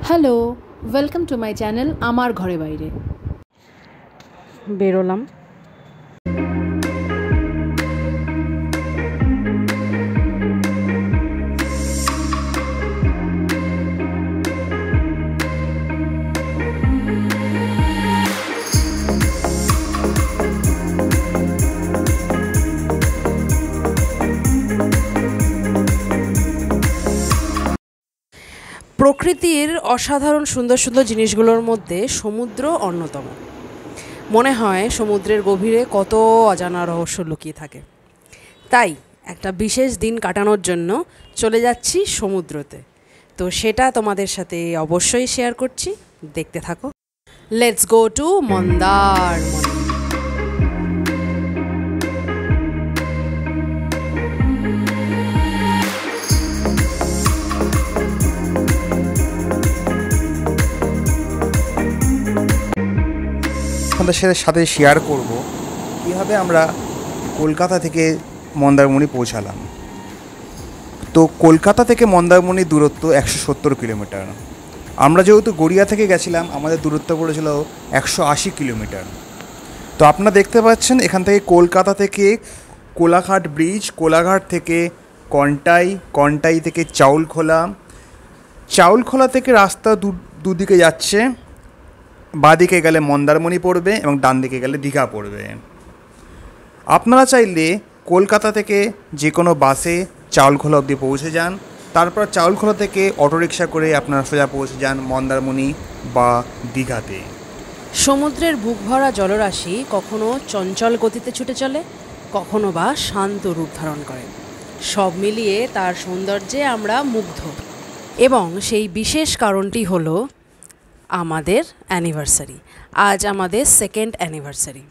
Hello, welcome to my channel আমার ঘরে বাইরে। বেরোলাম। প্রকৃতির অসাধারণ সুন্দর সুন্দর জিনিসগুলোর মধ্যে সমুদ্র অন্যতম। মনে হয় সমুদ্রের গভীরে কত অজানা রহস্য লুকিয়ে থাকে। তাই একটা বিশেষ দিন কাটানোর জন্য চলে যাচ্ছি সমুদ্রতে। তো সেটা তোমাদের সাথে অবশ্যই শেয়ার করছি, দেখতে থাকো। Let's go to Mandarmani. আপনাদের সাথে শেয়ার করব কীভাবে আমরা কলকাতা থেকে মন্দারমণি পৌঁছালাম। তো কলকাতা থেকে মন্দারমণির দূরত্ব 170 কিলোমিটার। আমরা যেহেতু গড়িয়া থেকে গেছিলাম, আমাদের দূরত্ব পড়েছিল 180 কিলোমিটার। তো আপনারা দেখতে পাচ্ছেন এখান থেকে কলকাতা থেকে কোলাঘাট ব্রিজ, কোলাঘাট থেকে কন্টাই, কন্টাই থেকে চাউলখোলা, চাউলখোলা থেকে রাস্তা দুদিকে যাচ্ছে। বাঁদিকে গেলে মন্দারমণি পড়বে এবং ডান দিকে গেলে দীঘা পড়বে। আপনারা চাইলে কলকাতা থেকে যে কোনো বাসে চাউলখোলা অবধি পৌঁছে যান, তারপর চাউলখোলা থেকে অটোরিকশা করে আপনারা সোজা পৌঁছে যান মন্দারমণি বা দীঘাতে। সমুদ্রের বুক ভরা জলরাশি কখনো চঞ্চল গতিতে ছুটে চলে, কখনো বা শান্ত রূপ ধারণ করে। সব মিলিয়ে তার সৌন্দর্যে আমরা মুগ্ধ। এবং সেই বিশেষ কারণটি হলো আমাদের অ্যানিভার্সারি। আজ আমাদের 2nd অ্যানিভার্সারি।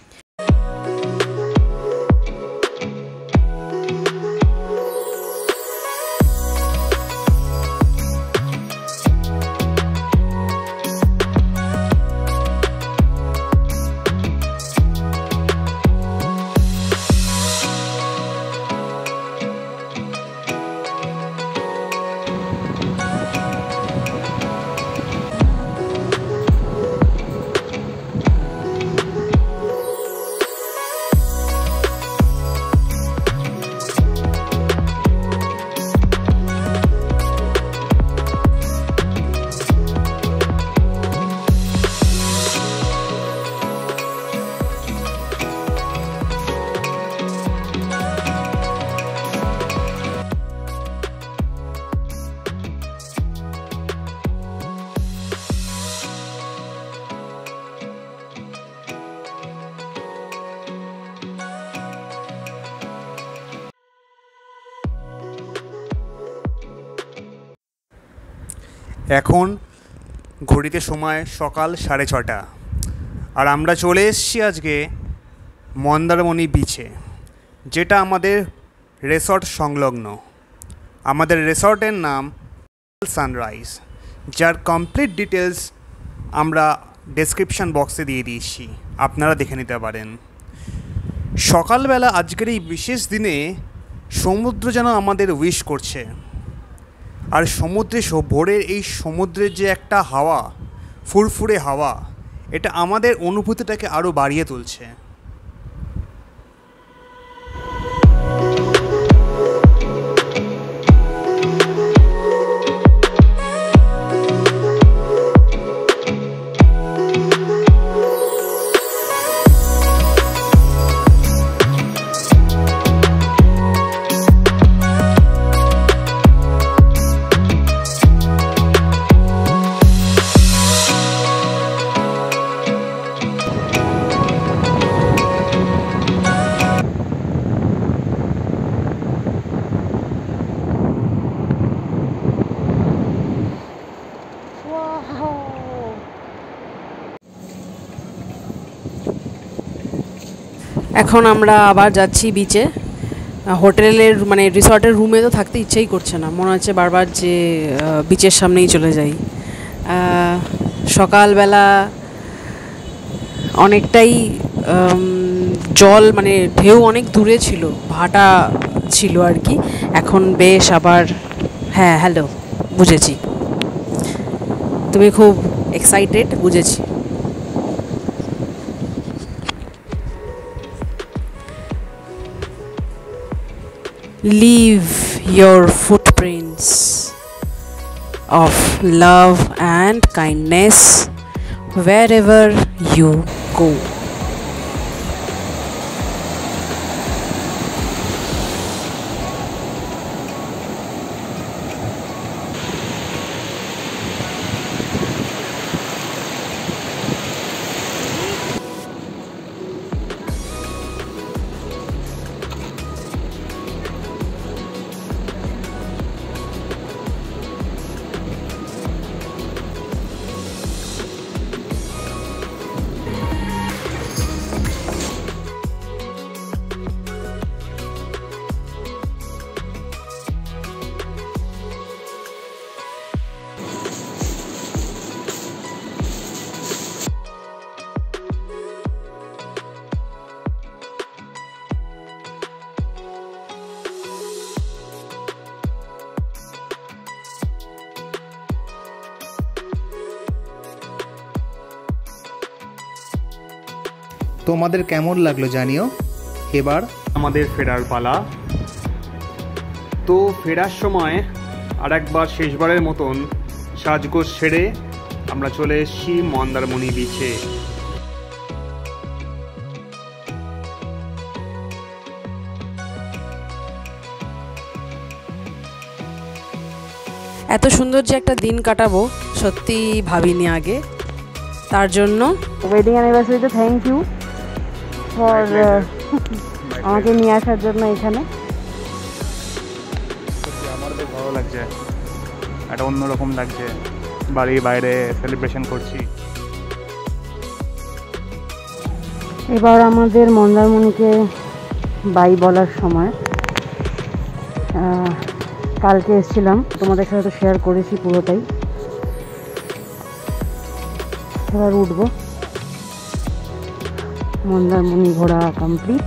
এখন ঘড়িতে সময় সকাল 6:30, আর আমরা চলে এসেছি আজকে মন্দারমণি বিচে, যেটা আমাদের রিসর্ট সংলগ্ন। আমাদের রিসর্টের নাম সানরাইজ, যার কমপ্লিট ডিটেলস আমরা ডেসক্রিপশান বক্সে দিয়ে দিয়েছি, আপনারা দেখে নিতে পারেন। সকালবেলা আজকের এই বিশেষ দিনে সমুদ্র যেন আমাদের উইশ করছে। আর সমুদ্রে ভোরের এই সমুদ্রের যে একটা হাওয়া, ফুরফুরে হাওয়া, এটা আমাদের অনুভূতিটাকে আরও বাড়িয়ে তুলছে। এখন আমরা আবার যাচ্ছি বিচে। হোটেলের মানে রিসর্টের রুমে তো থাকতে ইচ্ছেই করছে না, মনে হচ্ছে বারবার যে বিচের সামনেই চলে যাই। সকালবেলা অনেকটাই জল মানে ঢেউ অনেক দূরে ছিল, ভাটা ছিল আর কি। এখন বেশ আবার হ্যাঁ হ্যালো বুঝেছি। তুমি খুব এক্সাইটেড, বুঝেছি। Leave your footprints of love and kindness wherever you go. তোমাদের কেমন লাগলো জানিও। এবার আমাদের ফেরার পালা। তো ফেরার সময় আরেকবার শেষবারের মতন সাজগোজ সেরে আমরা চলে এসেছি মন্দারমণি বিচে। এত সুন্দর যে একটা দিন কাটাবো সত্যি ভাবিনি আগে। তার জন্য ওয়েডিং অ্যানিভার্সারিতে থ্যাংক ইউ ফর আমাকে নিয়ে আসার জন্য এখানে। আমার তো ভালো লাগছে, একটা অন্যরকম লাগছে, বাড়ির বাইরে সেলিব্রেশন করছি। এবার আমাদের মন্দারমণিকে বাই বলার সময়। কালকে এসেছিলাম, তোমাদের সাথে তো শেয়ার করেছি পুরোটাই। এবার উঠবো, মন্দারমণি ঘোরা কমপ্লিট।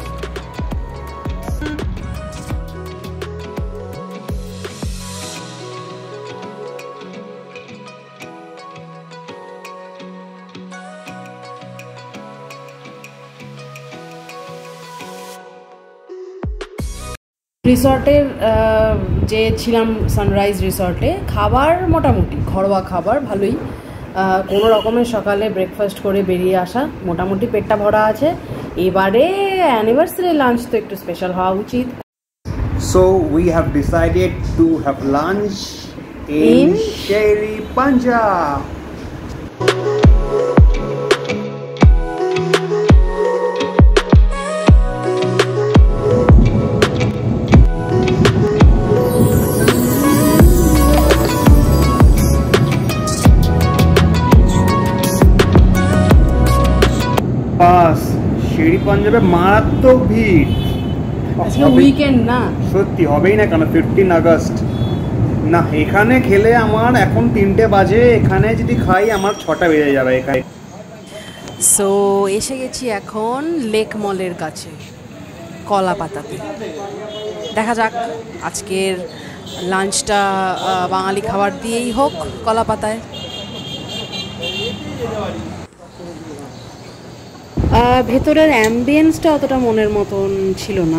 রিসর্টের যে ছিলাম সানরাইজ রিসর্টে, খাবার মোটামুটি ঘরোয়া খাবার ভালোই। কোনো রকমের সকালে ব্রেকফাস্ট করে বেরিয়ে আসা, মোটামুটি পেটটা ভরা আছে। এবারে অ্যানিভার্সারি লাঞ্চ তো একটু স্পেশাল হওয়া উচিত। So we have decided to have lunch in Sherry Punjab. Sherry পাঞ্জাবে মারাত্মক ভিড়। আজকে উইকেন্ড না, সত্যি হবেই না কেন, 15 আগস্ট না। এখানে খেলে আমার এখন 3টে বাজে, এখানে যদি খাই আমার 6টা বেজে যাবে এখানে। সো এসে গেছি এখন লেক মলের কাছে, কলাপাতাতে। দেখা যাক আজকের লাঞ্চটা বাঙালি খাবার দিয়েই হোক কলাপাতায়। ভেতরের অ্যাম্বিয়েন্সটা অতটা মনের মতন ছিল না।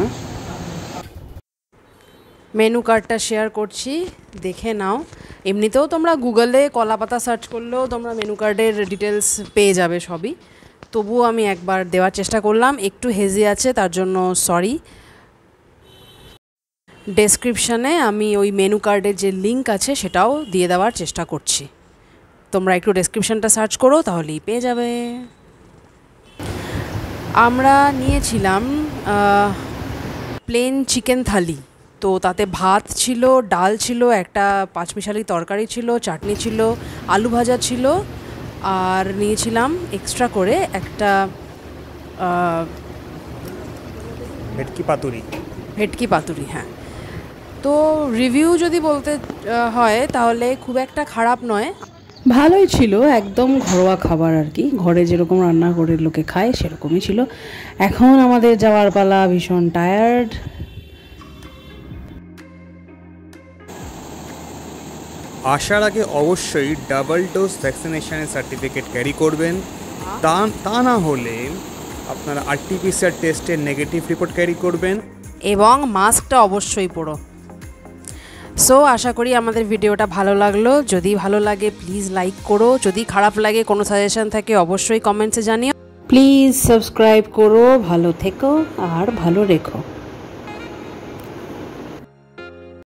মেনু কার্ডটা শেয়ার করছি, দেখে নাও। এমনিতেও তোমরা গুগলে কলাপাতা সার্চ করলেও তোমরা মেনু কার্ডের ডিটেলস পেয়ে যাবে সবই। তবুও আমি একবার দেওয়ার চেষ্টা করলাম, একটু হেজি আছে তার জন্য সরি। ডেসক্রিপশানে আমি ওই মেনু কার্ডের যে লিঙ্ক আছে সেটাও দিয়ে দেওয়ার চেষ্টা করছি। তোমরা একটু ডেসক্রিপশানটা সার্চ করো, তাহলেই পেয়ে যাবে। আমরা নিয়েছিলাম প্লেন চিকেন থালি। তো তাতে ভাত ছিল, ডাল ছিল, একটা পাঁচমিশালি তরকারি ছিল, চাটনি ছিল, আলু ভাজা ছিল, আর নিয়েছিলাম এক্সট্রা করে একটা ভেটকি পাতুরি। হ্যাঁ, তো রিভিউ যদি বলতে হয় তাহলে খুব একটা খারাপ নয়, ভালোই ছিল, একদম ঘরোয়া খাবার আর কি, ঘরে যেরকম রান্না করে লোকে খায় সেরকমই ছিল। এখন আমাদের যাওয়ার পালা, ভীষণ টায়ার্ড। আসার আগে অবশ্যই ডাবল ডোজ ভ্যাকসিনেশনের সার্টিফিকেট ক্যারি করবেন। তা না হলে আপনারা RT-PCR টেস্টের নেগেটিভ রিপোর্ট ক্যারি করবেন এবং মাস্কটা অবশ্যই পরো। সো আশা করি আমাদের ভিডিওটা ভালো লাগলো। যদি ভালো লাগে প্লিজ লাইক করো, যদি খারাপ লাগে কোনো সাজেশন থাকে অবশ্যই কমেন্টসে জানিও। প্লিজ সাবস্ক্রাইব করো, ভালো থেকো আর ভালো রেখো।